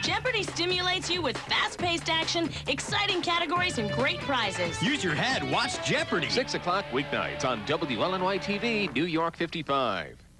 Jeopardy stimulates you with fast-paced action, exciting categories, and great prizes. Use your head. Watch Jeopardy. 6 o'clock weeknights on WLNY TV, New York 55.